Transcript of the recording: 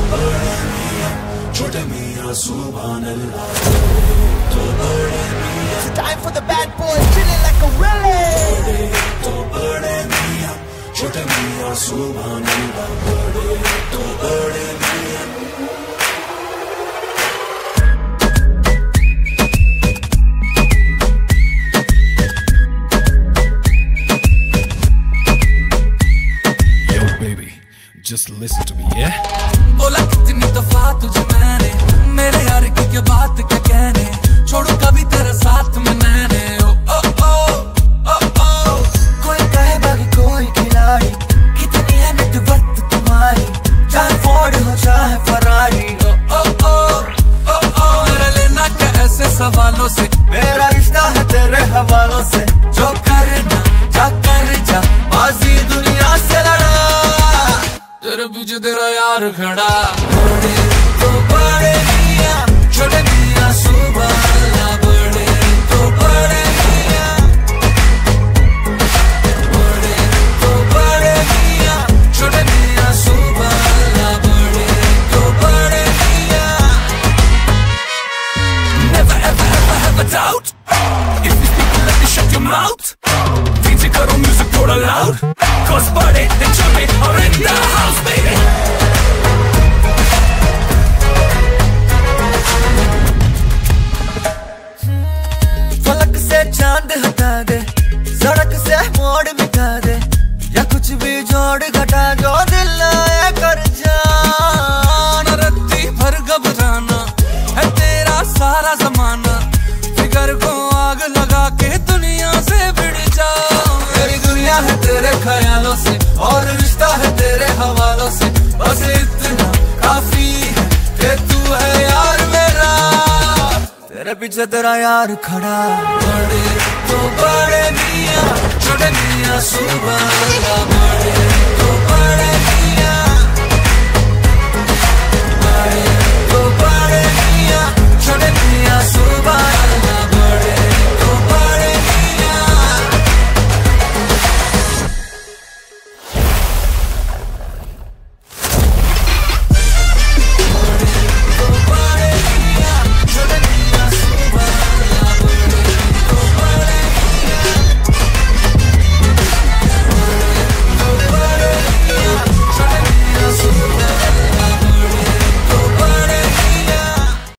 बड़े मियां, छोटे मियां सुभान अल्लाह। तो बड़े मियां, it's time for the bad boys chilling like a willy। तो बड़े मियां, छोटे मियां सुभान अल्लाह। बड़े तो बड़े मियां। Just listen to me, yeah? बोला कितनी दफा तुझे मैंने, मेरे यार की क्या बात क्या कहने, छोड़ू कभी तेरा साथ में मैंने। ओ ओ ओ ओ ओ कोई कहे बाकी कोई खिलाड़ी, कितनी है नेटवर्थ तुम्हारी, चाहे फोर्ड हो चाहे फरारी। ओ ओ ओ ओ ओ मेरा लेना क्या ऐसे सवालों से, मेरा रिश्ता है तेरे हवालों से। जो करना जा कर जा, बाजी दुनिया से लड़ा, तेरे पीछे तेरा यार खड़ा। बड़े तो बड़े मियां, छोटे मियां सुभान अल्लाह। बड़े तो बड़े मियां, बड़े तो बड़े मियां, छोटे मियां सुभान अल्लाह। बड़े तो बड़े मियां। Never ever ever have a doubt, if you speak let me shut your mouth। DJ करो music थोड़ा loud, cause बड़े they छोटे are in the house baby। फलक से चांद हटा दे, सड़क से मोड़ मिटा दे, या कुछ भी जोड़ घटा जो दिल आए कर जान। रत्ती भर घबराना है तेरा सारा जमाना, फिकर को आग लगा के दुनिया से भिड़ जा। मेरी दुनिया है तेरे ख्यालों से, और रिश्ता है तेरे हवालों से। बस इतना काफी है कि तू है यार मेरा, तेरे पीछे तेरा यार खड़ा। बड़े तो बड़े मियां, छोटे मियां सुभान अल्लाह।